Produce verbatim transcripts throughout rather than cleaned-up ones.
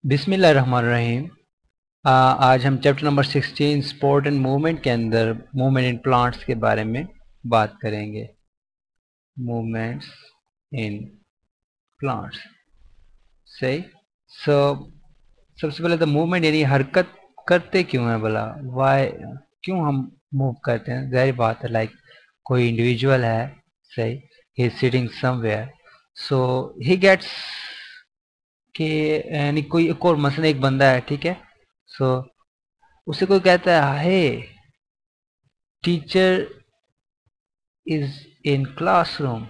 बिस्मिल्लाहिर्रहमानिर्रहीम। आ, आज हम chapter number sixteen sport and movement के अंदर मूवमेंट इन प्लांट्स के बारे में बात करेंगे। मूवमेंट्स इन प्लांट्स, सही। सो सबसे पहले तो मूवमेंट यानी हरकत करते क्यों है भला, वाई, क्यों हम मूव करते हैं। जाहिर बात है, लाइक कोई इंडिविजुअल है, सही, he is sitting somewhere, so he gets कि यानी कोई एक और मसलन एक बंदा है, ठीक है। सो so, उसे कोई कहता है, hey teacher is in classroom,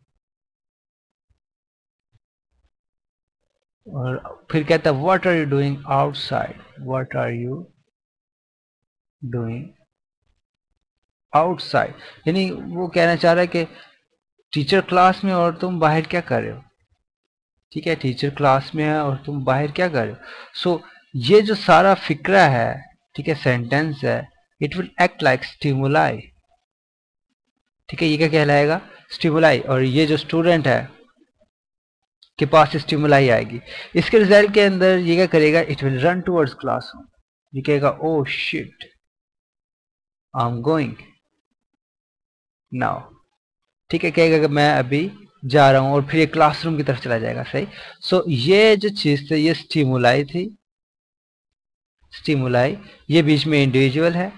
और फिर कहता है what are you doing outside, what are you doing outside. यानी वो कहना चाह रहा है कि टीचर क्लास में और तुम बाहर क्या कर रहे हो, ठीक है। टीचर क्लास में है और तुम बाहर क्या कर रहे हो। सो so, ये जो सारा फिक्रा है, ठीक है, सेंटेंस है, it will act like stimuli, ठीक है। ये क्या कहलाएगा, स्टिमुलाई। और ये जो स्टूडेंट है के पास स्टिमुलाई आएगी, इसके रिजल्ट के अंदर ये क्या करेगा, it will run towards classroom. ये कहेगा oh shit, I am going now, ठीक है, कहेगा कि मैं अभी जा रहा हूं, और फिर ये क्लासरूम की तरफ चला जाएगा, सही। सो so, ये जो चीज थी ये स्टिमुलाई थी, स्टिमुलाई। ये बीच में इंडिविजुअल है,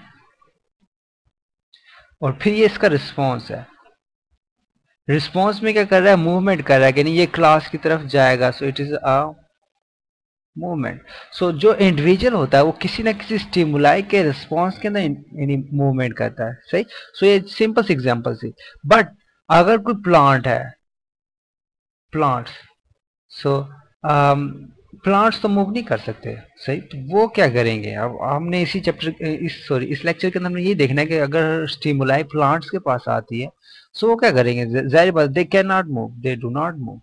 और फिर ये इसका रिस्पॉन्स है। रिस्पॉन्स में क्या कर रहा है, मूवमेंट कर रहा है, यानी ये क्लास की तरफ जाएगा। So it is a movement. So जो इंडिविजुअल होता है वो किसी ना किसी स्टिमुलाई के रिस्पॉन्स के अंदर यानी मूवमेंट करता है, सही। सो so, ये सिंपल सी एग्जांपल थी। बट अगर कोई प्लांट है, प्लांट्स, सो प्लांट्स तो मूव नहीं कर सकते, सही। तो वो क्या करेंगे, अब हमने इसी चैप्टर इस सॉरी इस लेक्चर के अंदर हमने ये देखना है कि अगर स्टिमुलाई प्लांट्स के पास आती है, सो वो क्या करेंगे। जाहिर बात, they can not move, they do not move.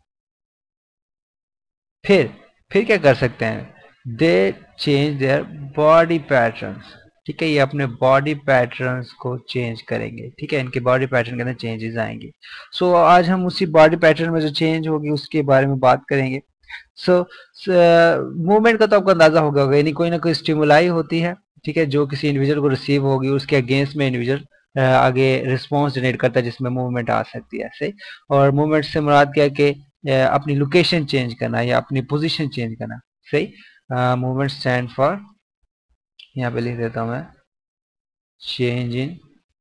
फिर फिर क्या कर सकते हैं, they change their body patterns, ठीक है। ये अपने बॉडी पैटर्न्स को चेंज करेंगे, ठीक है। इनके बॉडी पैटर्न के अंदर चेंजेस आएंगे। सो so, आज हम उसी बॉडी पैटर्न में जो चेंज होगी उसके बारे में बात करेंगे। सो मूवमेंट का तो आपको अंदाजा हो गया होगा, यानी कोई ना कोई स्टिमुलाई होती है, ठीक है, जो किसी इंडिविजुअल को रिसीव होगी, उसके अगेंस्ट में इंडिविजुअल आगे रिस्पॉन्स जनरेट करता है, जिसमें मूवमेंट आ सकती है, सही। और मूवमेंट से मुराद क्या है कि अपनी लोकेशन चेंज करना या अपनी पोजीशन चेंज करना, सही। मूवमेंट स्टैंड फॉर, यहाँ पे लिख देता हूं मैं, चेंज इन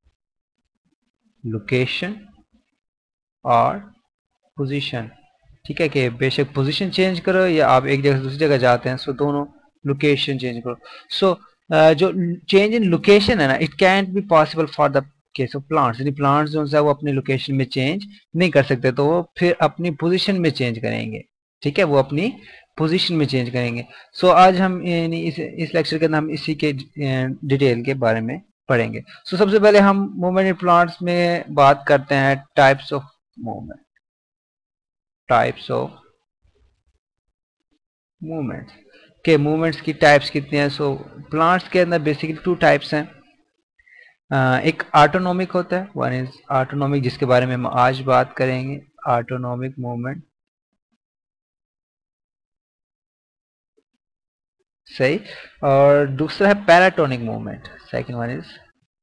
लोकेशन और पोजीशन, ठीक है। कि बेशक पोजीशन चेंज करो या आप एक जगह से दूसरी जगह जाते हैं, सो दोनों लोकेशन चेंज करो। सो जो चेंज इन लोकेशन है ना, it can't be possible for the case of plants, यानी प्लांट्स जो है वो अपनी लोकेशन में चेंज नहीं कर सकते, तो वो फिर अपनी पोजीशन में चेंज करेंगे, ठीक है, वो अपनी पोजीशन में चेंज करेंगे। सो so, आज हम यानी इस इस लेक्चर के अंदर हम इसी के डिटेल के बारे में पढ़ेंगे। सो so, सबसे पहले हम मूवमेंट इन प्लांट्स में बात करते हैं types of movement, types of movements के मूवमेंट्स की टाइप्स कितनी हैं। सो प्लांट्स के अंदर बेसिकली टू टाइप्स हैं। एक ऑटोनॉमिक होता है, वन इज ऑटोनॉमिक, जिसके बारे में हम आज बात करेंगे, ऑटोनॉमिक मूवमेंट, सही। और दूसरा है paratonic movement, second one is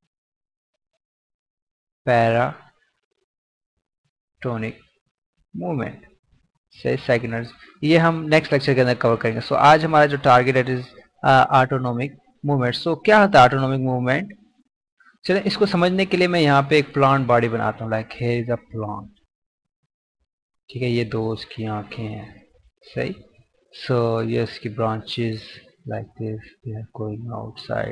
paratonic movement, सही, सेकंड। ये हम नेक्स्ट लेक्चर के अंदर कवर करेंगे। सो so, आज हमारा जो टारगेट है इज ऑटोनॉमिक मूवमेंट। सो क्या होता है ऑटोनॉमिक मूवमेंट, चलिए इसको समझने के लिए मैं यहाँ पे एक प्लांट बॉडी बनाता हूँ, like here is a plant, ठीक है। ये दो उसकी आंखें हैं, सही। सो ये इसकी branches like this, they are going outside,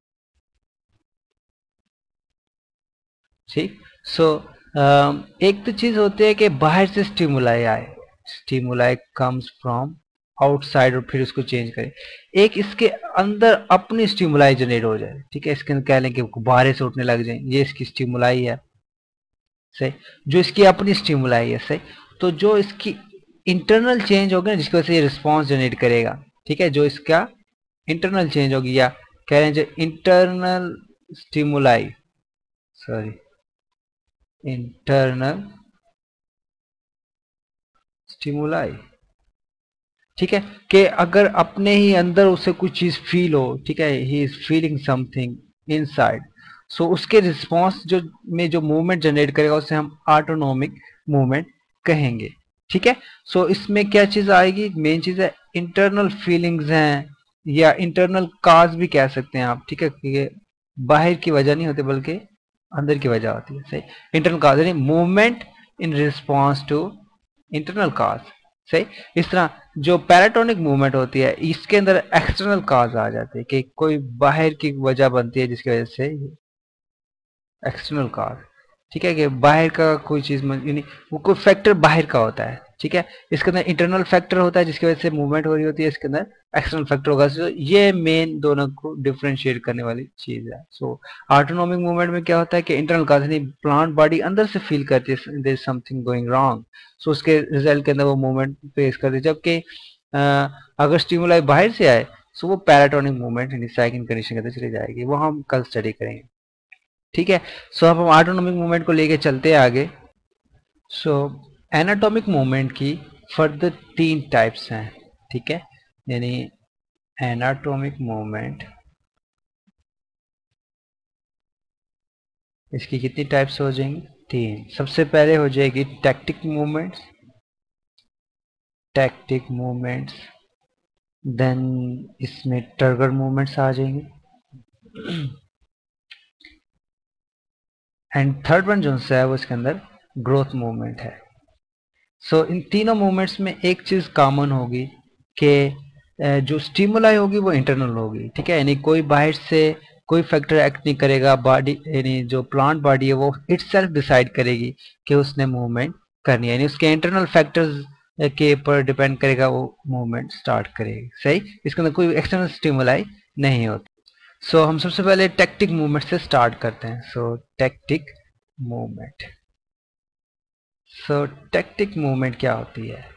ठीक। सो एक तो चीज होती है कि बाहर से स्टिमुलाई आए, स्टिमुलाई कम्स फ्रॉम आउटसाइड, और फिर उसको चेंज करें। एक इसके अंदर अपनी स्टिमुलाई जनरेट हो जाए, ठीक है। इसके अंदर कह लें कि गुब्बारे से उठने लग जाए, ये इसकी स्टिमुलाई है, सही, जो इसकी अपनी स्टिमुलाई है, सही। तो जो इसकी इंटरनल चेंज होगी ना, जिसकी वजह से ये रिस्पॉन्स जनरेट करेगा, ठीक है, जो इसका इंटरनल चेंज होगी, या कह रहे हैं जो internal stimuli, sorry internal stimuli, ठीक है, कि अगर अपने ही अंदर उसे कुछ चीज फील हो, ठीक है, he is feeling something inside, so उसके रिस्पॉन्स जो में जो मूवमेंट जनरेट करेगा उसे हम ऑटोनॉमिक मूवमेंट कहेंगे। ठीक है, सो इसमें क्या चीज आएगी, मेन चीज है इंटरनल फीलिंग्स हैं, या इंटरनल काज भी कह सकते हैं आप। ठीक है, कि बाहर की वजह नहीं होती बल्कि अंदर की वजह होती है। सही, इंटरनल काज यानी movement in response to internal cause. सही, इस तरह जो पैराटोनिक मूवमेंट होती है इसके अंदर एक्सटर्नल काज आ जाते हैं, कि कोई बाहर की वजह बनती है जिसकी वजह से एक्सटर्नल काज। ठीक है, कि बाहर का कोई चीज यानी वो कोई फैक्टर बाहर का होता है। ठीक है, इसके अंदर इंटरनल फैक्टर होता है जिसकी वजह से मूवमेंट हो रही होती है, इसके अंदर एक्सटर्नल फैक्टर होगा। so, ये मेन दोनों को डिफरेंशिएट करने वाली चीज है। सो ऑटोनॉमिक मूवमेंट में क्या होता है कि इंटरनल काज यानी प्लांट बॉडी अंदर से फील करती है there is something going wrong, so उसके रिजल्ट के अंदर वो मूवमेंट फेस करती है। जबकि अगर स्टिमुलाई बाहर से आए तो वो पैराटोनिक मूवमेंट यानी साइकिल कंडीशन के अंदर चली जाएगी, वो हम कल स्टडी करेंगे। ठीक है, सो अब हम ऑटोनॉमिक मूवमेंट को लेके चलते हैं आगे। सो एनाटॉमिक मूवमेंट की फर्दर तीन टाइप्स हैं। ठीक है, यानी एनाटॉमिक मूवमेंट इसकी कितनी टाइप्स हो जाएंगी, तीन। सबसे पहले हो जाएगी tactic movements, tactic movements, then इसमें टर्गर मूवमेंट्स आ जाएंगे, एंड थर्ड वन जो है वो इसके अंदर ग्रोथ मूवमेंट है। सो so, इन तीनों मूवमेंट्स में एक चीज कॉमन होगी कि जो स्टिमुलाई होगी वो इंटरनल होगी। ठीक है, यानी कोई बाहर से कोई फैक्टर एक्ट नहीं करेगा, बॉडी यानी जो प्लांट बॉडी है वो इटसेल्फ डिसाइड करेगी कि उसने मूवमेंट करनी है, यानी उसके इंटरनल फैक्टर्स के ऊपर डिपेंड करेगा वो मूवमेंट स्टार्ट करेगी। सही, इसके अंदर कोई एक्सटर्नल स्टिमुलाई नहीं होती। सो so, हम सबसे पहले टैक्टिक मूवमेंट से स्टार्ट करते हैं। So tactic movement, so tactic movement क्या होती है,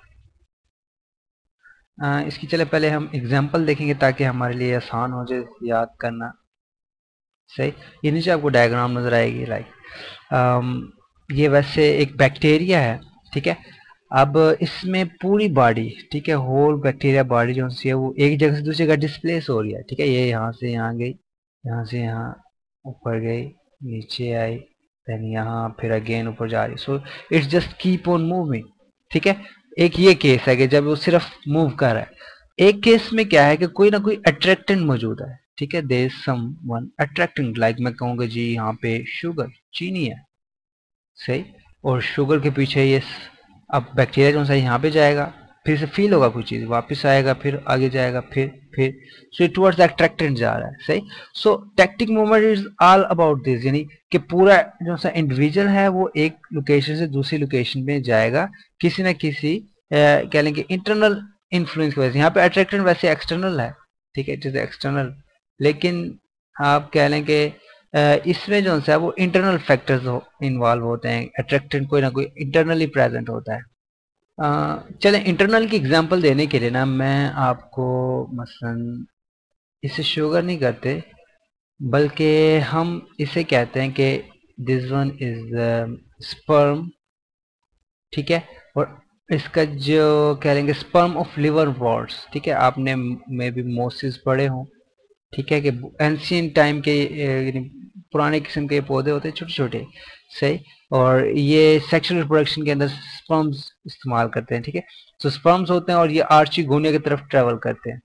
आ, इसकी चले पहले हम एग्जांपल देखेंगे ताकि हमारे लिए आसान हो जाए याद करना। सही, ये नीचे आपको डायग्राम नजर आएगी, लाइक ये वैसे एक बैक्टीरिया है। ठीक है, अब इसमें पूरी बॉडी, ठीक है, होल बैक्टीरिया बॉडी जो है वो एक जगह से दूसरी जगह डिस्प्लेस हो रही है। ठीक है, ये यहाँ से यहाँ गई, यहाँ से यहाँ ऊपर गई, नीचे आई, देन यहाँ फिर अगेन ऊपर जा रही, so it's just keep on moving. ठीक है, एक ये केस है कि जब वो सिर्फ मूव कर रहा है। एक केस में क्या है कि कोई ना कोई अट्रैक्टेंट मौजूद है। ठीक है, there is someone attracting, like मैं कहूँगा जी यहाँ पे शुगर, चीनी है। सही, और शुगर के पीछे ये अब बैक्टीरिया जो है यहाँ पे जाएगा, फिर से फील होगा कोई चीज, वापस आएगा, फिर आगे जाएगा, फिर फिर सो टुवर्ड्स अट्रैक्टेंट जा रहा है। सही, so tactic movement is all about this, यानी कि पूरा जो सा इंडिविजुअल है वो एक लोकेशन से दूसरी लोकेशन में जाएगा किसी न किसी कह लेंगे इंटरनल इन्फ्लुएंस की वजह से। यहाँ पे अट्रैक्टेंट वैसे एक्सटर्नल है। ठीक है, इट इज एक्सटर्नल, लेकिन आप कह लें कि इसमें जो है वो इंटरनल फैक्टर्स इन्वॉल्व होते हैं, अट्रैक्टेंट कोई ना कोई इंटरनली प्रेजेंट होता है। चलें इंटरनल की एग्जांपल देने के लिए ना मैं आपको मसलन इसे शुगर नहीं करते बल्कि हम इसे कहते हैं कि दिस वन इज स्पर्म। ठीक है, और इसका जो कह लेंगे स्पर्म ऑफ लिवर वॉर्ड्स। ठीक है, आपने मे बी मोसिस पढ़े हों। ठीक है, कि एंशियंट टाइम के यानी पुराने किस्म के पौधे होते हैं छोटे छोटे। सही, और ये सेक्सुअल रिप्रोडक्शन के अंदर स्पर्म्स इस्तेमाल करते हैं। ठीक है, तो स्पर्म्स होते हैं और ये आर्ची गोनिया की तरफ ट्रेवल करते हैं।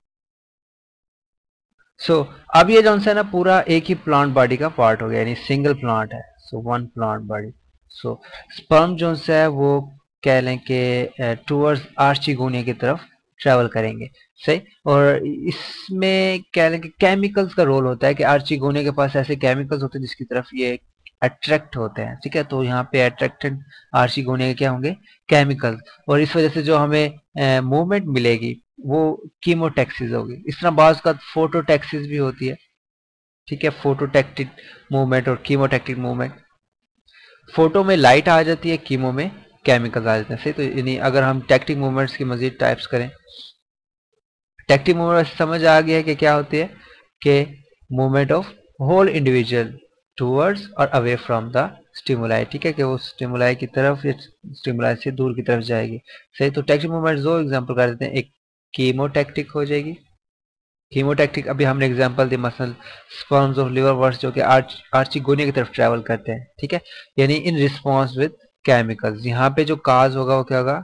सो so, अब ये जो है ना पूरा एक ही प्लांट बॉडी का पार्ट हो गया, यानी सिंगल प्लांट है। So one plant body. So sperm जो है वो कह लें कि टूवर्ड्स आर्ची गोनिया की तरफ ट्रेवल करेंगे। सही, और इसमें क्या लें कि केमिकल्स का रोल होता है कि आर्चिगोनिया के पास ऐसे केमिकल्स होते हैं जिसकी तरफ ये अट्रैक्ट होते हैं। ठीक है, तो यहाँ पे अट्रैक्टेड आर्चिगोनिया के क्या होंगे, केमिकल्स, और इस वजह से जो हमें मूवमेंट मिलेगी वो कीमोटैक्सिस होगी। इस तरह बाज का फोटोटैक्सिस भी होती है। ठीक है, फोटोटैक्टिक मूवमेंट और कीमोटैक्टिक मूवमेंट। फोटो में लाइट आ जाती है, कीमो में केमिकल्स आ जाते हैं। सही, तो यानी अगर हम टैक्टिक मूवमेंट्स की मजीद टाइप्स करें, टैक्टिक मूवमेंट समझ आ गया है कि क्या होती है, कि movement of whole individual towards और अवे फ्रॉम द स्टिमुलाई। ठीक है, कि वो स्टिमुलाई की तरफ या स्टिमुलाई से दूर की तरफ जाएगी। सही, तो टैक्टिक मूवमेंट दो एग्जांपल कर देते हैं, एक कीमोटैक्टिक हो जाएगी। कीमोटैक्टिक अभी हमने एग्जांपल दी, muscle sperms of liverworts जो कि आर्च आर्चिगोनिया की तरफ ट्रैवल करते हैं, ठीक है, यानी इन रिस्पॉन्स विद केमिकल्स। यहाँ पे जो काज होगा वो क्या होगा,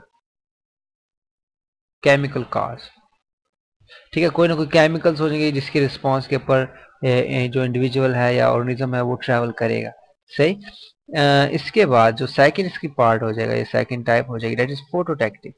केमिकल काज, ठीक है, कोई ना कोई केमिकल्स हो जाएंगे जिसके रिस्पॉन्स के ऊपर जो इंडिविजुअल है या ऑर्गेनिज्म है वो ट्रैवल करेगा। सही। अ, इसके बाद जो सेकंड इसकी पार्ट हो जाएगा, ये सेकंड टाइप हो जाएगी, that is phototactic.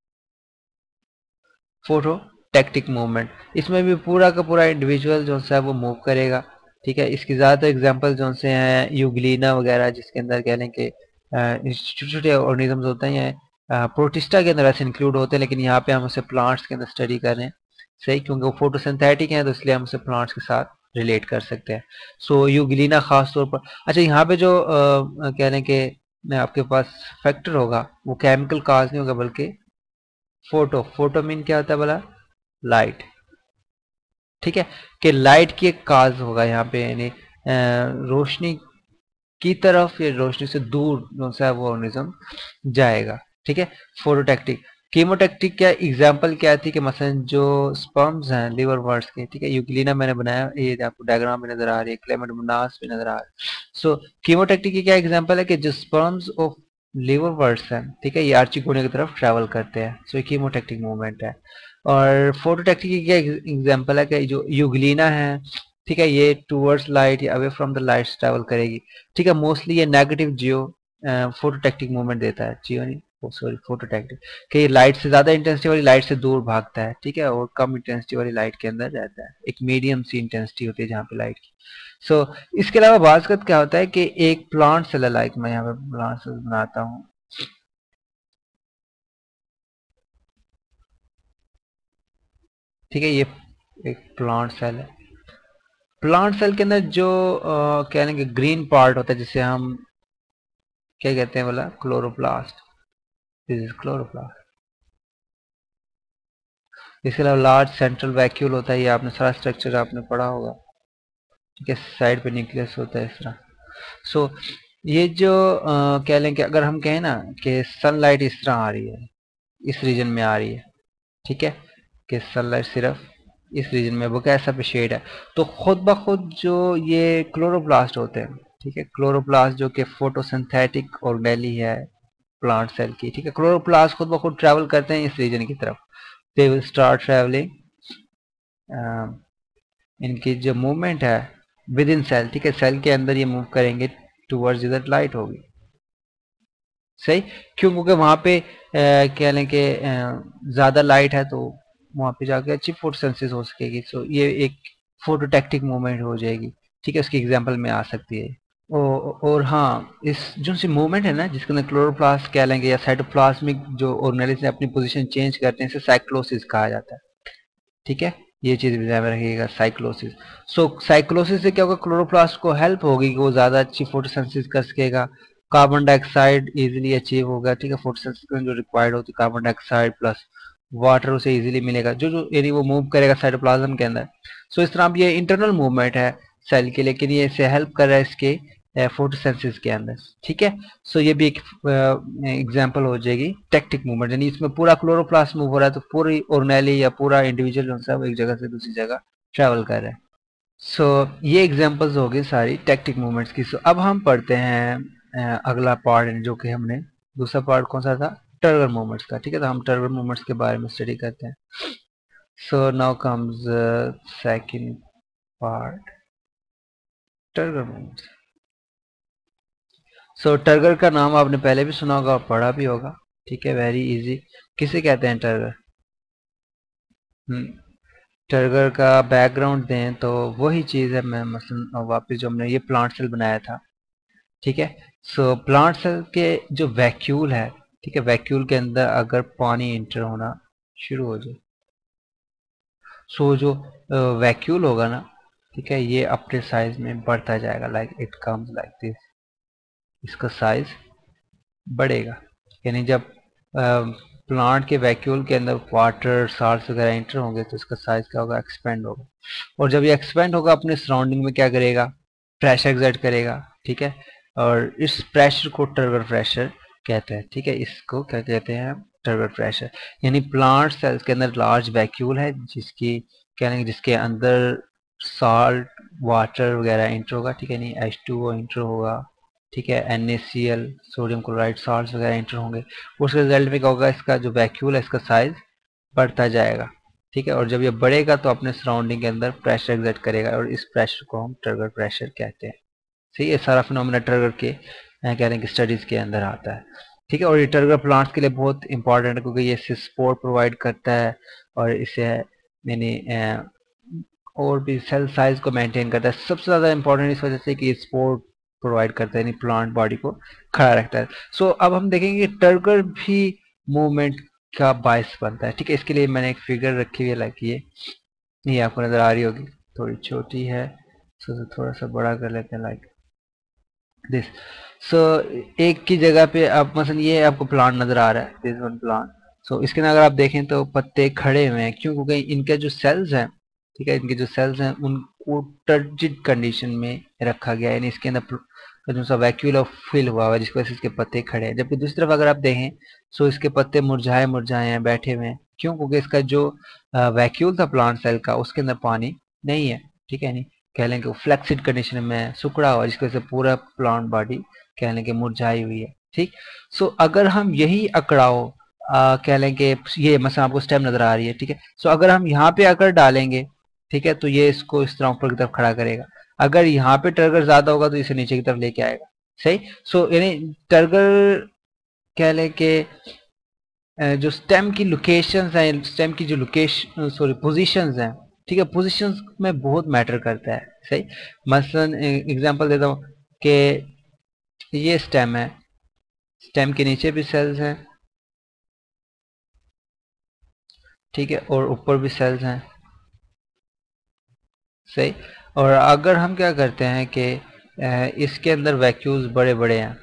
Phototactic movement, इसमें भी पूरा का पूरा इंडिविजुअल जो है वो मूव करेगा, ठीक है। इसकी ज़्यादातर एग्जांपल जो से हैं यूग्लिना वगैरह, जिसके अंदर कह लें कि छोटे छोटे ऑर्गेनिजम्स होते हैं, प्रोटिस्टा के अंदर ऐसे इंक्लूड होते हैं, लेकिन यहाँ पे हम उसे प्लांट्स के अंदर स्टडी कर रहे हैं। सही, क्योंकि वो फोटोसिंथेटिक हैं तो इसलिए हम उसे प्लांट्स के साथ रिलेट कर सकते हैं। सो यूग्लिना खास तौर पर, अच्छा यहाँ पे जो uh, कह लें कि आपके पास फैक्टर होगा वो केमिकल काज नहीं होगा बल्कि फोटो। फोटो मीन क्या होता है बोला, लाइट, ठीक है, कि लाइट की एक काज होगा यहाँ पे, यानी रोशनी की तरफ या रोशनी से दूर जो सा वो ऑर्गेनिज्म जाएगा, ठीक है। फोटोटैक्टिक। कीमोटैक्टिक क्या एग्जांपल क्या थी कि मसलन जो स्पर्म्स हैं लिवर वर्ड्स के, ठीक है, यूक्लिना मैंने बनाया, ये आपको डायग्राम में नजर आ रही है, क्लेमेटोमोनास भी नजर आ रहा है। सो कीमोटैक्टिक की क्या एग्जांपल है कि जो स्पर्म्स ऑफ लिवर वर्ड्स हैं, ठीक है, ये आर्चिगोनिया की तरफ ट्रैवल करते हैं, सो कीमोटैक्टिक मूवमेंट है। और फोटोटैक्टिक की क्या एग्जांपल है कि जो यूग्लिना है, ठीक है, ये टूवर्ड्स लाइट या away from the light travel करेगी, ठीक है। मोस्टली ये नेगेटिव जियो फोटोटैक्टिक मूवमेंट देता है, जियो नहीं, सॉरी फोटोटैक्टिक, कि ये लाइट से ज्यादा इंटेंसिटी वाली लाइट से दूर भागता है, ठीक है, और कम इंटेंसिटी वाली लाइट के अंदर रहता है, एक मीडियम सी इंटेंसिटी होती है जहाँ पे लाइट की। सो so, इसके अलावा बाज़ क्या होता है कि एक प्लांट सेल, लाइक मैं यहाँ पे प्लांट सेल बनाता हूँ, ठीक है, ये एक प्लांट सेल है। प्लांट सेल के अंदर जो कह लेंगे ग्रीन पार्ट होता है जिसे हम क्या कहते हैं बोला, क्लोरोप्लास्ट, दिस इज क्लोरोप्लास्ट। इसके अलावा लार्ज सेंट्रल वैक्यूल होता है, ये आपने सारा स्ट्रक्चर आपने पढ़ा होगा, ठीक है, साइड पे न्यूक्लियस होता है इस तरह। सो so, ये जो आ, कह लें कि अगर हम कहें ना कि सनलाइट इस तरह आ रही है, इस रीजन में आ रही है, ठीक है, कि सनलाइट सिर्फ इस रीजन में, वो कैसा पे शेड है, तो खुद ब खुद जो ये क्लोरोप्लास्ट होते हैं, ठीक है, क्लोरोप्लास्ट जो कि फोटोसिंथेटिक ऑर्गेनेली है प्लांट सेल की, ठीक है, क्लोरोप्लास्ट खुद ब खुद ट्रैवल करते हैं इस रीजन की तरफ, दे विल स्टार्ट ट्रैवलिंग, इनकी जो मूवमेंट है विद इन सेल, ठीक है, सेल के अंदर ये मूव करेंगे टूवर्ड्स जिधर लाइट होगी। सही, क्यों, क्योंकि वहां पे कह लें कि ज्यादा लाइट है तो वहां पे जाके अच्छी फोटोसिंथेसिस हो सकेगी, सो ये एक फोटोटैक्टिक मूवमेंट हो जाएगी, ठीक है, उसकी एग्जांपल में आ सकती है। ओ, और हाँ, इस जो सी मूवमेंट है ना जिसके अंदर क्लोरोप्लास्ट कह लेंगे या साइटोप्लाज्मिक जो ऑर्गेनेल्स अपनी पोजीशन चेंज करते हैं, इसे साइक्लोसिस कहा जाता है, ठीक है, ये चीज भी ध्यान में रखिएगा, साइक्लोसिस। सो साइक्लोसिस से क्या होगा, क्लोरोप्लास्ट को हेल्प होगी कि वो ज्यादा अच्छी फोटोसिंथेसिस कर सकेगा, कार्बन डाइऑक्साइड इजीली अचीव होगा, ठीक है, फोटोसिंथेसिस जो रिक्वायर्ड होती है कार्बन डाइऑक्साइड प्लस वाटर उसे इजीली मिलेगा, जो जो यानी वो मूव करेगा साइटोप्लाज्म के अंदर। सो इस तरह अब ये इंटरनल मूवमेंट है सेल के, लेकिन ये इसे हेल्प कर रहा है इसके फोटोसिंथेसिस के अंदर, ठीक है। सो ये भी एक एग्जांपल हो जाएगी टैक्टिक मूवमेंट, यानी इसमें पूरा क्लोरोप्लास्ट मूव हो रहा है तो पूरी ऑर्गेनेली या पूरा इंडिविजुअल जो है वो एक जगह से दूसरी जगह ट्रैवल कर रहा है। सो so, ये एग्जांपल्स हो गई सारी टैक्टिक मूवमेंट्स की। सो so, अब हम पढ़ते हैं अ, अगला पार्ट जो कि हमने दूसरा पार्ट कौन सा था, टर्गर मूवमेंट्स का, ठीक है, तो हम टर्गर मूवमेंट्स के बारे में स्टडी करते हैं। So now comes second part, turgor movements. So so, turgor का नाम आपने पहले भी सुना होगा और पढ़ा भी होगा, ठीक है, वेरी इजी। किसे कहते हैं टर्गर? हम्म टर्गर का बैकग्राउंड दें तो वही चीज़ है, मैं मसलन वापस जो हमने ये प्लांट सेल बनाया था, ठीक है। सो प्लांट सेल के जो वैक्यूल है, ठीक है, वैक्यूल के अंदर अगर पानी इंटर होना शुरू हो जाए, सो जो वैक्यूल होगा ना, ठीक है, ये अपने साइज में बढ़ता जाएगा, like it comes like this, इसका साइज बढ़ेगा, यानी जब प्लांट के वैक्यूल के अंदर वाटर साल्ट वगैरह इंटर होंगे तो इसका साइज क्या होगा, एक्सपेंड होगा, और जब ये एक्सपेंड होगा अपने सराउंडिंग में क्या करेगा, प्रेशर एक्सर्ट करेगा, ठीक है, और इस प्रेशर को टर्गर प्रेशर कहते हैं, ठीक है, इसको क्या कहते हैं, टर्गर प्रेशर, यानी प्लांट सेल्स के अंदर लार्ज वैक्यूल है जिसकी क्या लेंगे जिसके अंदर साल्ट वाटर वगैरह इंटर होगा, ठीक है, नहीं एच टू ओ इंटर होगा, ठीक है, N A C L sodium chloride salt वगैरह इंटर होंगे। उसके रिजल्ट में क्या होगा, इसका जो वैक्यूल है इसका साइज बढ़ता जाएगा, ठीक है, और जब ये बढ़ेगा तो अपने सराउंडिंग के अंदर प्रेशर एग्जर्ट करेगा और इस प्रेशर को हम टर्गर प्रेशर कहते हैं। सही है, सारा फिनोमेना टर्गर के कह रहे हैं कि स्टडीज के अंदर आता है, ठीक है। और ये टर्गर प्लांट्स के लिए बहुत इंपॉर्टेंट है क्योंकि ये सपोर्ट प्रोवाइड करता है और इसे यानी और भी सेल साइज को मेंटेन करता है। सबसे ज़्यादा इंपॉर्टेंट इस वजह से कि सपोर्ट प्रोवाइड करता है, यानी प्लांट बॉडी को खड़ा रखता है। सो so, अब हम देखेंगे कि टर्गर भी मूवमेंट का बायस बनता है, ठीक है। इसके लिए मैंने एक फिगर रखी हुई है, लाइक ये ये आपको नज़र आ रही होगी, थोड़ी छोटी है, सो so, थोड़ा सा बड़ा कर लेते हैं, लाइक दिस। सो एक की जगह पे आप मसलन ये आपको प्लांट नजर आ रहा है, दिस वन प्लांट। सो इसके अंदर अगर आप देखें तो पत्ते खड़े हुए हैं, क्यों? क्योंकि इनके जो सेल्स हैं, ठीक है, इनके जो सेल्स हैं उनको टर्जिड कंडीशन में रखा गया है, यानी इसके अंदर जो सा वैक्यूल फिल हुआ हुआ है जिसकी वजह से इसके पत्ते खड़े हैं। जबकि दूसरी तरफ अगर आप देखें सो इसके पत्ते मुरझाए मुरझाए हैं, बैठे हुए हैं, क्यों? क्योंकि इसका जो वैक्यूल था प्लांट सेल का उसके अंदर पानी नहीं है, ठीक है, नहीं कह लें कि फ्लेक्सिड कंडीशन में सुखड़ा हुआ जिसकी वजह से पूरा प्लांट बॉडी कह लें कि मुरझाई हुई है, ठीक। सो अगर हम यही अकड़ाओ कह लें कि ये मसला आपको स्टेम नजर आ रही है, ठीक है, सो अगर हम यहाँ पे अकड़ डालेंगे, ठीक है, तो ये इसको इस तरह ऊपर की तरफ खड़ा करेगा। अगर यहाँ पे टर्गर ज्यादा होगा तो इसे नीचे की तरफ लेके आएगा, सही। सो यानी टर्गर कह लें कि जो स्टेम की लोकेशंस हैं, स्टेम की जो लोकेशन सॉरी पोजीशंस हैं, ठीक है, पोजीशंस में बहुत मैटर करता है, सही। मसलन एग्जांपल देता हूँ कि ये स्टेम है, स्टेम के नीचे भी सेल्स हैं, ठीक है, और ऊपर भी सेल्स हैं, सही। और अगर हम क्या करते हैं कि इसके अंदर वैक्यूल्स बड़े बड़े हैं,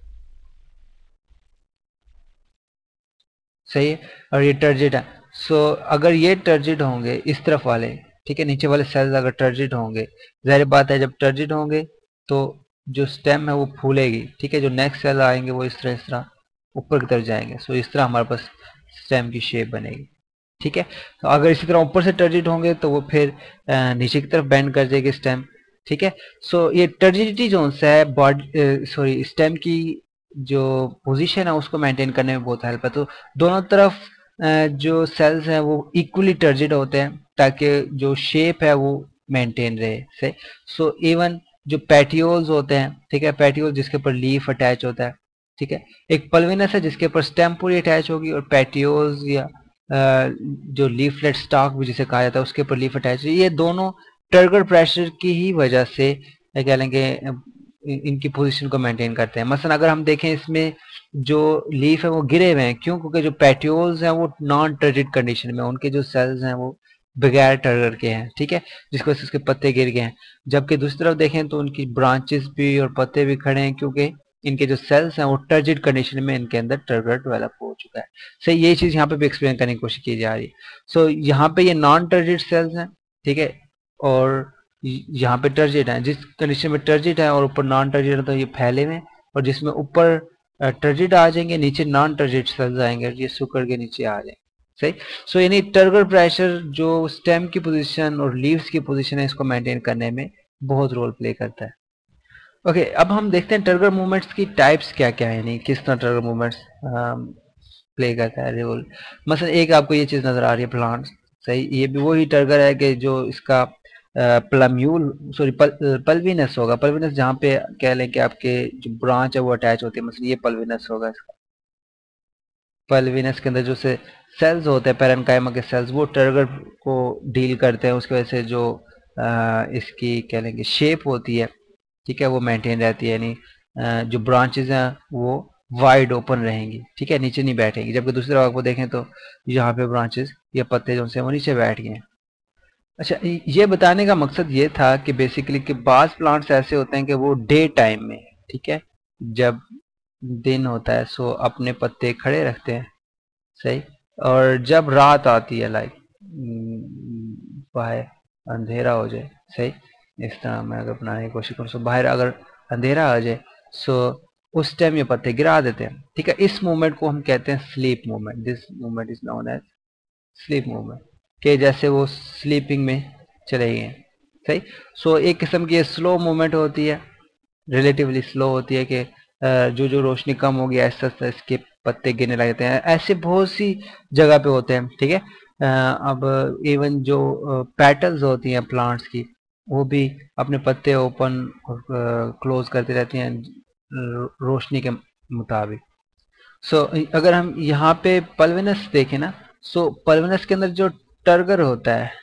सही है, और ये टर्जिड है। सो अगर ये टर्जिड होंगे इस तरफ वाले, ठीक है, नीचे वाले सेल्स अगर टर्जिड होंगे, जाहिर बात है जब टर्जिड होंगे तो जो स्टेम है वो फूलेगी, ठीक है, जो नेक्स्ट सेल आएंगे वो इस तरह इस तरह ऊपर की तरफ जाएंगे। सो इस तरह हमारे पास स्टेम की शेप बनेगी, ठीक है। तो अगर इसी तरह ऊपर से टर्जिड होंगे तो वो फिर नीचे की तरफ बेंड कर जाएगी स्टेम, ठीक है। सो ये टर्जिडिटी जो है बॉडी सॉरी स्टेम की जो पोजीशन है उसको मेंटेन करने में बहुत हेल्प है। तो दोनों तरफ जो सेल्स हैं वो इक्वली टर्जिड होते हैं ताकि जो शेप है वो मेंटेन रहे, से सो इवन जो पेटियोल्स होते हैं, ठीक है, पेटियोल जिसके ऊपर लीफ अटैच होता है, ठीक है, एक पल्विनस है जिसके ऊपर स्टेम पूरी अटैच होगी, और पेटियोल्स या जो लीफलेट स्टॉक भी जिसे कहा जाता है उसके ऊपर लीफ अटैच, ये दोनों टर्गर प्रेशर की ही वजह से कह लेंगे इनकी पोजीशन को मेंटेन करते हैं। मसलन अगर हम देखें इसमें जो लीफ है वो गिरे हुए हैं, क्यों? क्योंकि जो पेट्यूल्स हैं वो नॉन टर्जिड कंडीशन में, उनके जो सेल्स हैं वो बगैर टर्गर के हैं, ठीक है, जिसकी वजह से उसके पत्ते गिर गए हैं। जबकि दूसरी तरफ देखें तो उनकी ब्रांचेस भी और पत्ते भी खड़े हैं क्योंकि इनके जो सेल्स हैं वो टर्जिड कंडीशन में इनके अंदर टर्गर डेवलप हो चुका है। सही, यही चीज यहाँ पे भी एक्सप्लेन करने की कोशिश की जा रही है। सो so, यहाँ पे ये नॉन टर्जिड सेल्स हैं, ठीक है, और यहाँ पे टर्जिड है, जिस कंडीशन में टर्जिड है और ऊपर नॉन टर्जिड है तो ये फैले में, और जिसमें ऊपर टर्जिड आ जाएंगे नीचे नॉन टर्जिड सेल्स आएंगे और ये सुकर के नीचे आ जाएंगे, सही। सो यानी टर्गर प्रेशर जो स्टेम की पोजीशन और लीव्स की पोजीशन है इसको मेंटेन करने में बहुत रोल प्ले करता है। ओके okay, अब हम देखते हैं टर्गर मूवमेंट्स की टाइप्स क्या क्या है, यानी किस तरह टर्गर मूवमेंट्स प्ले करता है रोल। मसलन एक आपको ये चीज नजर आ रही है प्लांट, सही, ये भी वही टर्गर है कि जो इसका प्लम्यूल सॉरी पल, पल्विनस होगा, पल्विनस जहाँ पे कह लें कि आपके जो ब्रांच है वो अटैच होती है, मतलब ये पल्विनस होगा इसका। पल्विनस के अंदर जो से सेल्स होते हैं पैरेन्काइमा के सेल्स वो टर्गर को डील करते हैं, उसकी वजह से जो आ, इसकी कह लेंगे शेप होती है, ठीक है, वो मेंटेन रहती है, यानी जो ब्रांचेस हैं वो वाइड ओपन रहेंगी, ठीक है, नीचे नहीं बैठेंगी। जबकि दूसरी तरफ आपको देखें तो यहाँ पे ब्रांचेस या पत्ते जो हैं वो नीचे बैठ गए हैं। अच्छा, ये बताने का मकसद ये था कि बेसिकली कि बाज प्लांट्स ऐसे होते हैं कि वो डे टाइम में, ठीक है, जब दिन होता है सो अपने पत्ते खड़े रखते हैं, सही, और जब रात आती है लाइक बाहर अंधेरा हो जाए, सही, इस तरह मैं अगर बनाने की कोशिश करूँ सो बाहर अगर अंधेरा आ जाए सो उस टाइम ये पत्ते गिरा देते हैं, ठीक है। इस मूवमेंट को हम कहते हैं sleep movement. This movement is known as sleep movement, कि जैसे वो स्लीपिंग में चले गए हैं, सही। सो एक किस्म की स्लो मूवमेंट होती है, रिलेटिवली स्लो होती है, कि अ, जो जो रोशनी कम होगी ऐसा ऐसा इसके पत्ते गिरने लगते हैं। ऐसे बहुत सी जगह पे होते हैं, ठीक है। अ, अब इवन जो पेटल्स होती हैं प्लांट्स की, वो भी अपने पत्ते ओपन और क्लोज करती रहती हैं रो- रोशनी के मुताबिक। सो अगर हम यहाँ पे पल्विनस देखें ना, सो पल्विनस के अंदर जो टर्गर होता है,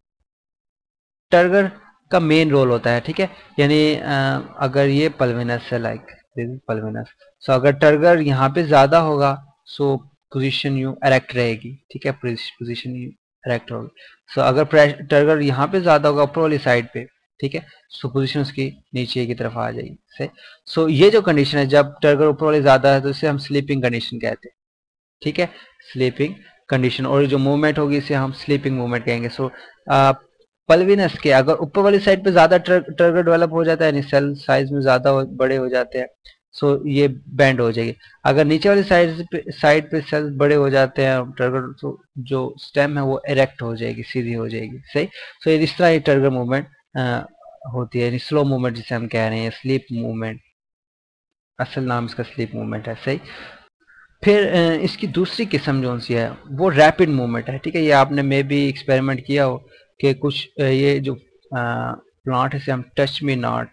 टर्गर का मेन रोल होता है, ठीक है। यानी अ, अगर ये पल्विनस है, like this is pulvinus, so अगर टर्गर यहाँ पे ज्यादा होगा, सो पोजीशन यू एरेक्ट रहेगी, ठीक है, पोजीशन यू एरेक्ट होगी। सो अगर टर्गर यहाँ पे ज्यादा होगा ऊपर वाली साइड पे, ठीक है, सो पोजीशन उसकी नीचे की तरफ आ जाएगी, सही। सो ये जो कंडीशन है, जब टर्गर ऊपर वाले ज्यादा है तो इसे हम स्लीपिंग कंडीशन कहते हैं, ठीक है, स्लीपिंग कंडीशन। और जो मूवमेंट होगी इसे हम स्लीपिंग मूवमेंट कहेंगे। सो पल्विनस के अगर ऊपर वाली साइड पे ज्यादा टर्गर डेवलप हो जाता है, यानी सेल साइज में ज्यादा बड़े हो जाते हैं, सो ये बैंड हो जाएगी। अगर नीचे वाली साइड पे साइड पे सेल बड़े हो जाते हैं टर्गर, तो जो स्टेम है वो इरेक्ट हो जाएगी, सीधी हो जाएगी, सही। सो so, इस तरह ये टर्गर मूवमेंट होती है, यानी स्लो मूवमेंट जिसे हम कह रहे हैं, स्लीप मूवमेंट, असल नाम इसका स्लीप मूवमेंट है, सही। फिर अ, इसकी दूसरी किस्म जो सी है वो रैपिड मूवमेंट है, ठीक है। ये आपने मे भी एक्सपेरिमेंट किया हो कि कुछ अ, ये जो प्लांट है इसे हम touch me not,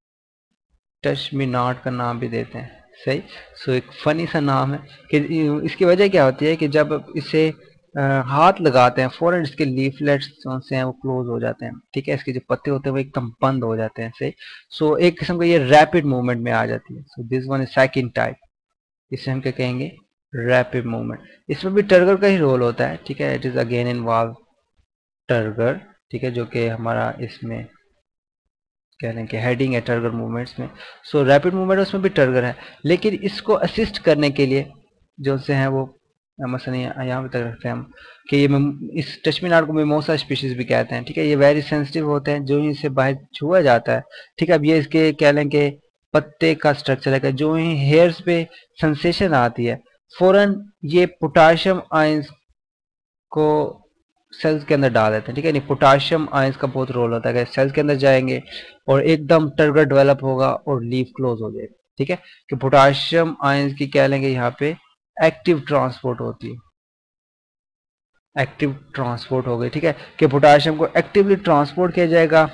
touch me not का नाम भी देते हैं, सही। सो एक फनी सा नाम है कि इसकी वजह क्या होती है कि जब इसे अ, हाथ लगाते हैं फौरन इसके लीफलेट्स जो से हैं वो क्लोज हो जाते हैं, ठीक है। इसके जो पत्ते होते हैं वो एकदम बंद हो जाते हैं, सही। सो एक किस्म का ये रैपिड मूवमेंट में आ जाती है। So this one is second type, इसे हम क्या कहेंगे, रैपिड मूवमेंट। इसमें भी टर्गर का ही रोल होता है, ठीक है। It is again involve turgor, ठीक है, जो कि हमारा इसमें कह रहे हैं कि हेडिंग है टर्गर मूवमेंट्स में। सो रैपिड मूवमेंट उसमें भी टर्गर है, लेकिन इसको असिस्ट करने के लिए जो से हैं वो अ, मसलन यहाँ यहाँ पे तक रखते हैं हम कि ये मिम- इस टचमिनार को मिमोसा स्पीशीज भी कहते हैं, ठीक है। ये वेरी सेंसिटिव होते हैं, जो ही इसे बाहर छुआ जाता है, ठीक है। अब ये इसके कह लें कि पत्ते का स्ट्रक्चर है कि जो ही हेयर्स पे सेंसेशन आती है, फौरन ये पोटाशियम आयंस को सेल्स के अंदर डाल देते हैं, ठीक है। नहीं, पोटाशियम आयंस का बहुत रोल होता है कि सेल्स के अंदर जाएंगे और एकदम टर्गर डेवलप होगा और लीफ क्लोज हो जाएगी, ठीक है। कि पोटाशियम आयंस की कह लेंगे यहाँ पे एक्टिव ट्रांसपोर्ट होती है, एक्टिव ट्रांसपोर्ट हो गई, ठीक है। कि पोटाशियम को एक्टिवली ट्रांसपोर्ट किया जाएगा,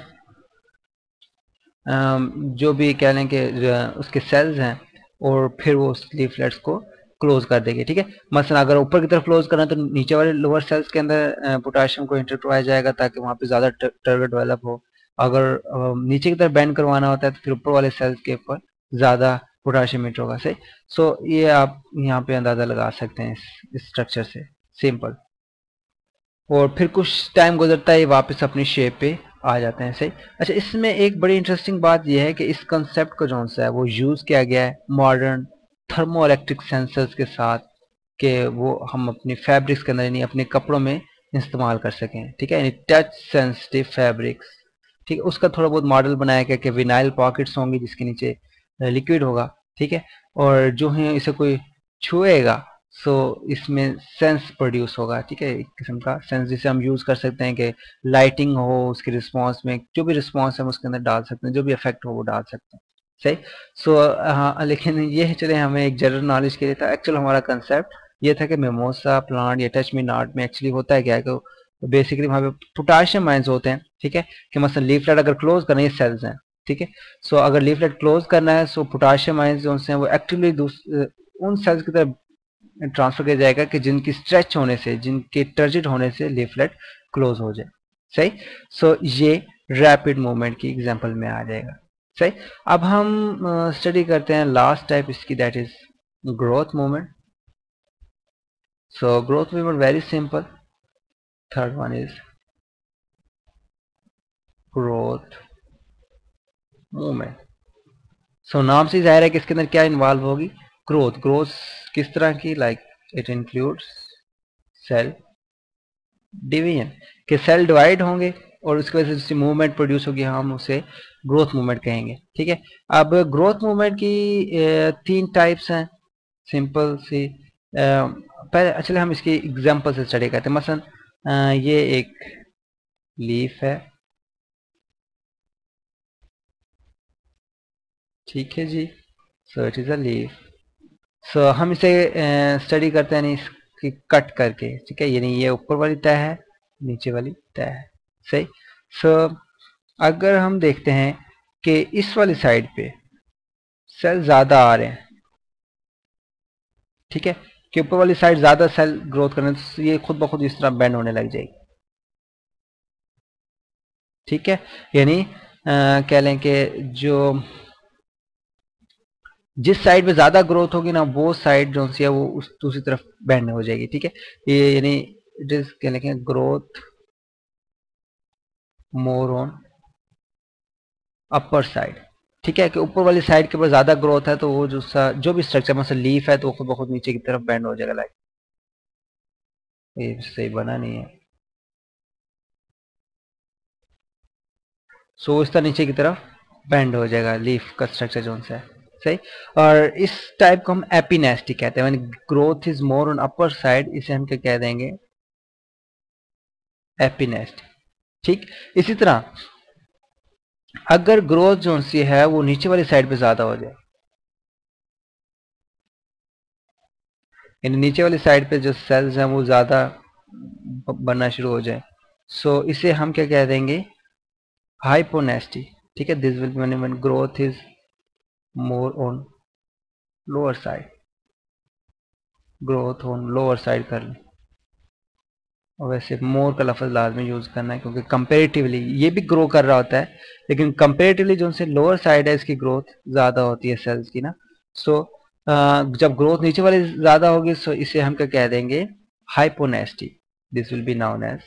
अम, जो भी कह लें कि अ, उसके सेल्स हैं, और फिर वो उस लीफलेट्स को क्लोज कर देंगे, ठीक है। मसलन अगर ऊपर की तरफ क्लोज करना है तो नीचे वाले लोअर सेल्स के अंदर पोटाशियम को इंटर करवाया जाएगा ताकि वहां पे ज्यादा टर्गर डेवलप हो। अगर अ, नीचे की तरफ बैंड करवाना होता है तो फिर ऊपर वाले सेल्स के ऊपर ज्यादा पोटाशियम इंटर होगा, सही। सो ये आप यहाँ पे अंदाजा लगा सकते हैं इस स्ट्रक्चर से, सिंपल। और फिर कुछ टाइम गुजरता है ये वापस अपनी शेप पे आ जाते हैं, सही। अच्छा, इसमें एक बड़ी इंटरेस्टिंग बात यह है कि इस कंसेप्ट को जो सा है वो यूज किया गया है मॉडर्न थर्मो इलेक्ट्रिक सेंसर्स के साथ, कि वो हम अपनी फैब्रिक्स के अंदर यानी अपने कपड़ों में इस्तेमाल कर सकें, ठीक है। यानी टच सेंसिटिव फैब्रिक्स, ठीक है। उसका थोड़ा बहुत मॉडल बनाया गया कि विनाइल पॉकेट्स होंगी जिसके नीचे लिक्विड होगा, ठीक है। और जो है इसे कोई छुएगा, सो इसमें सेंस प्रोड्यूस होगा, ठीक है। एक किस्म का सेंस जिसे हम यूज कर सकते हैं कि लाइटिंग हो उसके रिस्पॉन्स में, जो भी रिस्पॉन्स है हम उसके अंदर डाल सकते हैं, जो भी इफेक्ट हो वो डाल सकते हैं, सही। सो हाँ, लेकिन ये चले हमें एक जनरल नॉलेज के लिए था। एक्चुअल हमारा कंसेप्ट ये था कि मेमोसा प्लांट या टच मी नॉट में एक्चुअली होता है क्या है कि बेसिकली वहाँ पे पोटाशियम आयंस होते हैं, ठीक है। कि मतलब लीफलेट अगर क्लोज करना, ये सेल्स हैं, ठीक है। सो अगर लीफलेट क्लोज करना है, सो पोटाशियम आयंस जो हैं वो एक्टिवली उन सेल्स की तरफ ट्रांसफर किया जाएगा कि जिनकी स्ट्रेच होने से, जिनके टर्जिड होने से लीफलेट क्लोज हो जाए, सही। सो ये रैपिड मूवमेंट की एग्जांपल में आ जाएगा, सही। अब हम स्टडी करते हैं लास्ट टाइप इसकी, that is growth movement. So growth movement very simple, third one is growth movement. So नाम से जाहिर है कि इसके अंदर क्या इन्वॉल्व होगी, ग्रोथ। ग्रोथ किस तरह की, like it includes cell division, के सेल डिवाइड होंगे, और उसकी वजह से मूवमेंट प्रोड्यूस होगी, हम उसे ग्रोथ मूवमेंट कहेंगे। ठीक है, अब ग्रोथ मूवमेंट की अ, तीन टाइप्स हैं, सिंपल सी। अ, पहले चलिए हम इसकी एग्जांपल से स्टडी करते हैं। मसलन अ, ये एक लीफ है, ठीक है जी, so it is a leaf. So हम इसे स्टडी करते हैं, यानी इसकी कट करके, ठीक है, यानी ये ऊपर वाली तह है, नीचे वाली तह है, सही। सो अगर हम देखते हैं कि इस वाली साइड पे सेल ज्यादा आ रहे हैं, ठीक है, कि ऊपर वाली साइड ज्यादा सेल ग्रोथ करने, तो ये खुद ब खुद इस तरह बेंड होने लग जाएगी, ठीक है। यानी अ, कह लें कि जो जिस साइड पे ज्यादा ग्रोथ होगी ना, वो साइड जो सी है वो उस दूसरी तरफ बेंड हो जाएगी, ठीक है। ये यानी इट इज कह लें growth more on upper side, ठीक है, कि ऊपर वाली साइड के ऊपर ज्यादा ग्रोथ है, तो वो जो सा जो भी स्ट्रक्चर मतलब लीफ है, तो वो खुद ब खुद नीचे की तरफ बेंड हो जाएगा। लाइक ये सही बना नहीं है, सो इस तरह नीचे की तरफ बेंड हो जाएगा लीफ का स्ट्रक्चर जो सा है, सही। और इस टाइप को हम एपिनेस्टी कहते हैं, growth is more on upper side, इसे हम क्या कह देंगे, एपिनेस्ट, ठीक। इसी तरह अगर ग्रोथ जो सी है वो नीचे वाली साइड पे ज्यादा हो जाए, यानी नीचे वाली साइड पे जो सेल्स हैं वो ज्यादा बनना शुरू हो जाए, सो so, इसे हम क्या कह देंगे, हाइपोनेस्टी, ठीक है। This will be when growth is more on lower side, growth on lower side कर लें। और वैसे मोर का लफ्ज लाजमी यूज करना है, क्योंकि कंपेरेटिवली ये भी ग्रो कर रहा होता है, लेकिन कंपेरेटिवली जो उनसे लोअर साइड है इसकी ग्रोथ ज्यादा होती है सेल्स की ना। सो so, जब ग्रोथ नीचे वाली ज्यादा होगी, सो इसे हम क्या कह देंगे, hyponasty. This will be known as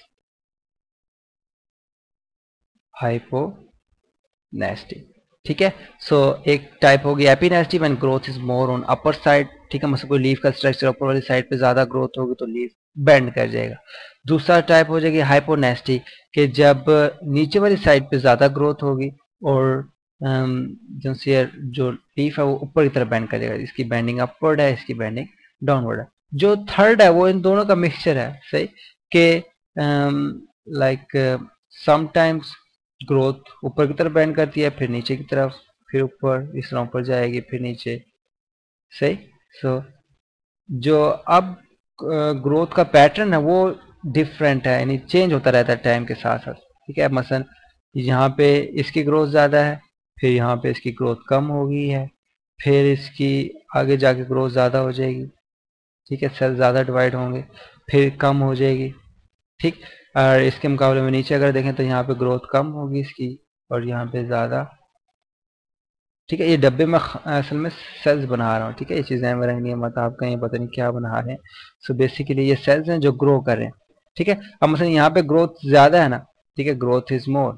hyponasty, ठीक है। सो so, एक टाइप होगी epinasty when growth is more on upper side, ठीक है, मतलब कोई लीफ का स्ट्रक्चर ऊपर वाली साइड पे ज्यादा ग्रोथ होगी तो लीफ बेंड कर जाएगा। दूसरा टाइप हो जाएगी हाइपोनेस्टी, कि जब नीचे वाली साइड पे ज्यादा ग्रोथ होगी और जो शेयर जो लीफ है वो ऊपर की तरफ बेंड करेगा, इसकी बेंडिंग अपवर्ड है, इसकी बेंडिंग डाउनवर्ड है। जो थर्ड है वो इन दोनों का मिक्सचर है, सही, कि लाइक समटाइम्स ग्रोथ ऊपर की तरफ बेंड करती है, फिर नीचे की तरफ, फिर ऊपर, इस तरह ऊपर जाएगी, फिर नीचे, सही। सो so, जो अब ग्रोथ का पैटर्न है वो डिफरेंट है, यानी चेंज होता रहता है टाइम के साथ साथ, ठीक है। मसलन यहाँ पे इसकी ग्रोथ ज़्यादा है, फिर यहाँ पे इसकी ग्रोथ कम हो गई है, फिर इसकी आगे जाके ग्रोथ ज़्यादा हो जाएगी, ठीक है, सेल ज़्यादा डिवाइड होंगे, फिर कम हो जाएगी, ठीक। और इसके मुकाबले में नीचे अगर देखें तो यहाँ पे ग्रोथ कम होगी इसकी, और यहाँ पे ज़्यादा, ठीक है। ये डब्बे में असल में सेल्स बना रहा हूँ, ठीक है, ये चीज़ें में रहेंगी, मत आप कहीं पता नहीं क्या बना रहे हैं। सो बेसिकली ये सेल्स हैं जो ग्रो कर रहे हैं, ठीक है। अब मतलब यहाँ पे ग्रोथ ज़्यादा है ना, ठीक है, ग्रोथ इज मोर,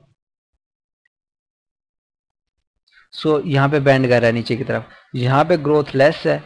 सो यहाँ पे बेंड कर रहा है नीचे की तरफ। यहाँ पे ग्रोथ लेस है,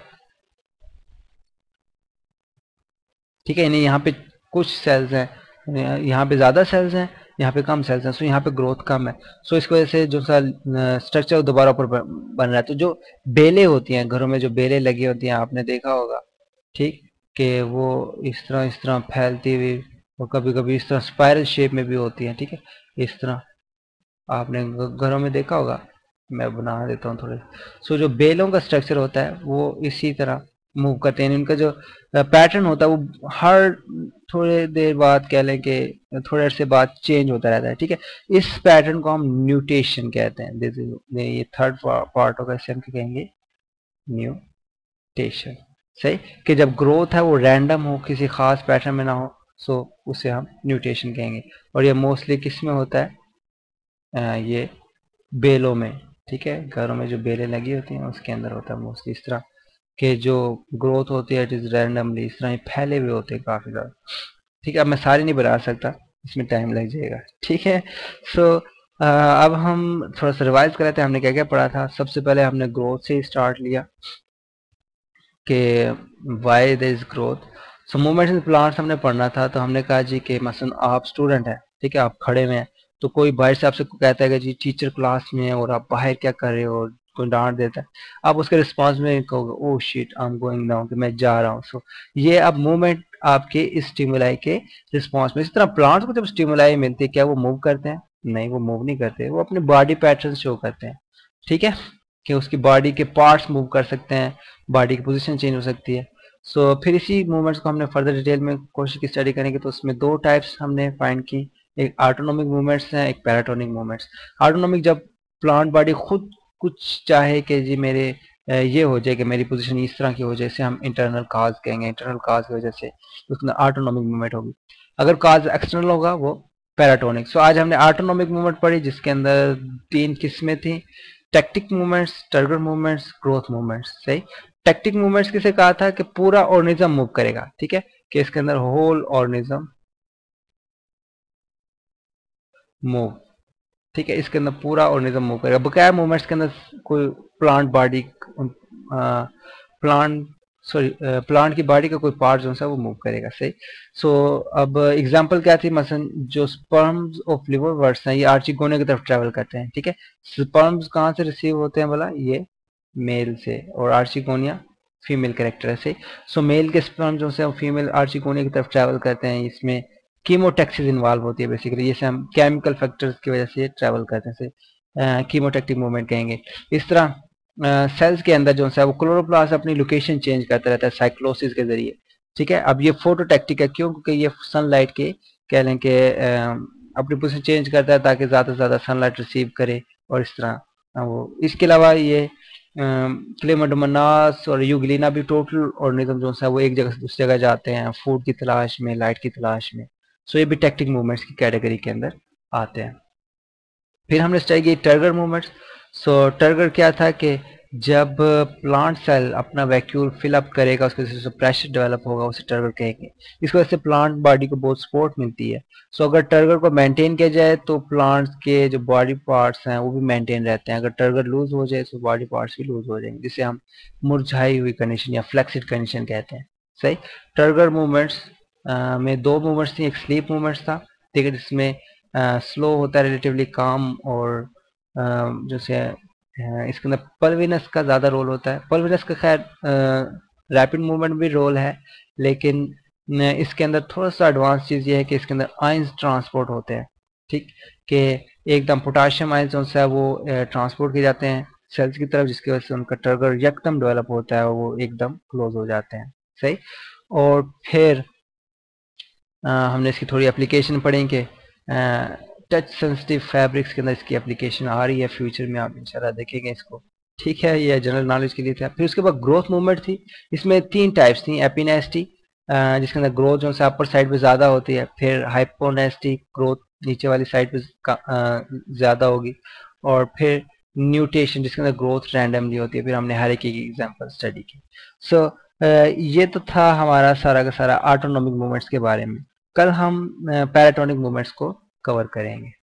ठीक है, यानी यहाँ पे कुछ सेल्स हैं, यहाँ पे ज़्यादा सेल्स हैं, यहाँ पे कम सेल्स हैं, सो यहाँ पे ग्रोथ कम है। सो इसकी वजह से जो सा स्ट्रक्चर दोबारा ऊपर बन रहा है। तो जो बेलें होती हैं घरों में, जो बेलें लगी होती हैं, आपने देखा होगा, ठीक, कि वो इस तरह इस तरह फैलती हुई, और कभी कभी इस तरह स्पाइरल शेप में भी होती हैं, ठीक है, इस तरह आपने घरों में देखा होगा। मैं बना देता हूँ थोड़े। सो जो बेलों का स्ट्रक्चर होता है वो इसी तरह मूव करते हैं, उनका जो पैटर्न होता है वो हर थोड़े देर बाद, कह लें कि थोड़े अरसे बाद चेंज होता रहता है, ठीक है। इस पैटर्न को हम न्यूटेशन कहते हैं। दिस इज ये थर्ड पार्ट होगा, इसे हम क्या कहेंगे, न्यूटेशन, सही, कि जब ग्रोथ है वो रैंडम हो, किसी खास पैटर्न में ना हो, सो उसे हम न्यूटेशन कहेंगे। और ये मोस्टली किस में होता है, आ, ये बेलों में, ठीक है, घरों में जो बेलें लगी होती हैं उसके अंदर होता है मोस्टली। इस तरह के जो ग्रोथ होती है इट इज रैंडमली, इस तरह ही फैले हुए होते हैं काफी ज्यादा, ठीक है। अब मैं सारी नहीं बना सकता, इसमें टाइम लग जाएगा, ठीक है। सो so, अब हम थोड़ा सा रिवाइज कर लेते हैं, हमने क्या क्या पढ़ा था। सबसे पहले हमने ग्रोथ से स्टार्ट लिया कि why there is growth. So movements in plants हमने पढ़ना था, तो हमने कहा जी कि मसलन आप स्टूडेंट हैं, ठीक है, आप खड़े हुए हैं, तो कोई बाहर से आपसे कहता है कि जी टीचर क्लास में है और आप बाहर क्या कर रहे हो, कोई डांट देता है, आप उसके रिस्पॉन्स में कहोगे oh shit I am going down, कि मैं जा रहा हूँ। सो ये अब मूवमेंट आपके इस स्टिमुलाई के रिस्पॉन्स में। इस तरह प्लांट्स को जब स्टिमुलाई मिलती है क्या वो मूव करते हैं? नहीं, वो मूव नहीं करते, वो अपने बॉडी पैटर्न शो करते हैं। ठीक है, कि उसकी बॉडी के पार्ट्स मूव कर सकते हैं, बॉडी की पोजीशन चेंज हो सकती है। सो so, फिर इसी मूवमेंट्स को हमने फर्दर डिटेल में कोशिश की स्टडी करेंगे, तो उसमें दो टाइप्स हमने फाइंड की, एक ऑटोनॉमिक मूवमेंट्स हैं, एक पैराटोनिक मूवमेंट्स। ऑटोनॉमिक जब प्लांट बॉडी खुद कुछ चाहे कि जी मेरे ये हो जाए कि मेरी पोजीशन इस तरह की हो जाए, इसे हम इंटरनल काज कहेंगे, इंटरनल काज की वजह से उसमें ऑटोनॉमिक मूवमेंट होगी। अगर काज एक्सटर्नल होगा वो पैराटोनिक। सो so, आज हमने ऑटोनॉमिक मूवमेंट पढ़ी जिसके अंदर तीन किस्में थी, tactic movements, turgor movements, growth movements. सही, टेक्टिक मूवमेंट्स किसे कहा था कि पूरा ऑर्गेनिज्म मूव करेगा, ठीक है, कि इसके अंदर होल ऑर्गेनिज्म मूव, ठीक है, इसके अंदर पूरा ऑर्गेनिज्म मूव करेगा। बकाया मूवमेंट्स के अंदर कोई plant body, plant sorry plant की बॉडी का कोई पार्ट जो है वो मूव करेगा। सही। सो so, अब एग्जांपल क्या थी, मसलन जो स्पर्म्स ऑफ लिवर वर्ड्स हैं ये आर्चिगोनिया की तरफ ट्रेवल करते हैं। ठीक है, स्पर्म्स कहाँ से रिसीव होते हैं बोला, ये मेल से, और आर्चिगोनिया फीमेल कैरेक्टर है। सही। सो मेल के स्पर्म जो है फीमेल आर्चिगोनिया की तरफ ट्रेवल करते हैं, इसमें कीमोटैक्सिस इन्वॉल्व होती है बेसिकली, जैसे हम केमिकल फैक्टर्स की वजह से ट्रेवल करते हैं, जैसे कीमोटैक्टिक मूवमेंट कहेंगे। इस तरह सेल्स uh, के अंदर जो है वो क्लोरोप्लास्ट अपनी लोकेशन चेंज करता रहता है साइक्लोसिस के जरिए। ठीक है, अब ये फोटोटैक्टिक है, क्यों? क्योंकि ये सनलाइट के कह लें कि अपनी पोजीशन चेंज करता है ताकि ज़्यादा से ज़्यादा सनलाइट रिसीव करे, और इस तरह वो। इसके अलावा ये क्लेमाडोमोनास और यूग्लिना भी टोटल ऑर्गेनिज्म जो है वो एक जगह से दूसरी जगह जाते हैं फूड की तलाश में, लाइट की तलाश में। सो ये भी टेक्टिक मूवमेंट्स की कैटेगरी के अंदर आते हैं। फिर हमने स्टडी की टर्गर मूवमेंट्स। सो टर्गर क्या था कि जब प्लांट सेल अपना वैक्यूल फिल अप करेगा, उसके वजह से प्रेशर डेवलप होगा, उसे टर्गर कहेंगे। इस वजह से प्लांट बॉडी को बहुत सपोर्ट मिलती है। सो अगर टर्गर को मेंटेन किया जाए तो प्लांट्स के जो बॉडी पार्ट्स हैं वो भी मेंटेन रहते हैं। अगर टर्गर लूज हो जाए तो बॉडी पार्ट्स भी लूज हो जाएंगे, जिसे हम मुरझाई हुई कंडीशन या फ्लेक्सिड कंडीशन कहते हैं। सही। टर्गर मूवमेंट्स में दो मूवमेंट्स थी, एक स्लीप मूवमेंट्स था, ठीक है, जिसमें स्लो होता है, रिलेटिवली काम, और जैसे इसके अंदर पल्विनस का ज़्यादा रोल होता है। पल्विनस का खैर रैपिड मूवमेंट भी रोल है, लेकिन इसके अंदर थोड़ा सा एडवांस चीज़ ये है कि इसके अंदर आयंस ट्रांसपोर्ट होते हैं। ठीक, कि एकदम पोटाशियम आयंस जो है वो ट्रांसपोर्ट किए जाते हैं सेल्स की तरफ, जिसकी वजह से उनका टर्गर यकदम डेवलप होता है और वो एकदम क्लोज हो जाते हैं। सही। और फिर आ, हमने इसकी थोड़ी एप्लीकेशन पढ़ी कि टच सेंसिटिव फैब्रिक्स के अंदर इसकी एप्लीकेशन आ रही है, फ्यूचर में आप इंशाल्लाह देखेंगे इसको। ठीक है, ये जनरल नॉलेज के लिए था। फिर उसके बाद ग्रोथ मूवमेंट थी, इसमें तीन टाइप्स थी, एपिनेस्टी जिसके अंदर ग्रोथ जो है अपर साइड पे ज़्यादा होती है, फिर हाइपोनेस्टी ग्रोथ नीचे वाली साइड पे ज़्यादा होगी, और फिर न्यूटेशन जिसके अंदर ग्रोथ रैंडमली होती है। फिर हमने हर एक की एग्जांपल स्टडी की। सो so, ये तो था हमारा सारा का सारा ऑटोनॉमिक मूवमेंट्स के बारे में। कल हम पैराटोनिक मूवमेंट्स को कवर करेंगे।